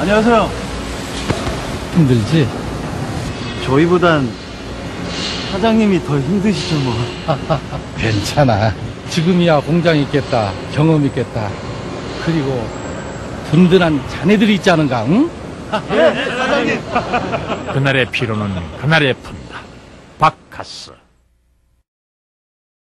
안녕하세요. 힘들지? 저희보단 사장님이 더 힘드시죠, 뭐. 괜찮아. 지금이야 공장 있겠다, 경험 있겠다. 그리고 든든한 자네들이 있지 않은가, 응? 네, 사장님. 그날의 피로는 그날의 푼다. 바카스.